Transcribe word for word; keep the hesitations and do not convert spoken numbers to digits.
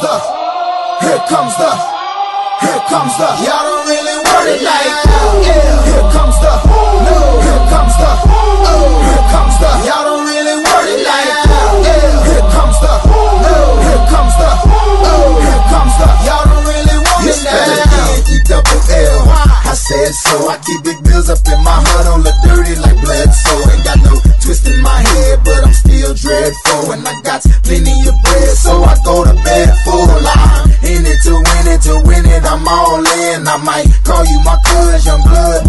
the, here comes the, here comes the, y'all don't really want it like that. Yeah. Here comes the, no, here comes the, oh, here comes the, y'all don't really want it like that. Yeah. Here comes the, no, here comes the, oh, here comes the, y'all don't really want it like that. E double L, I said so. I keep big bills up in my heart on the dirty like blood, so ain't got no twist in my head, but I'm still dreadful, and I got plenty of bread, so I go to bed full. I'm in it to win it, to win it, I'm all in. I might call you my cuz, young blood,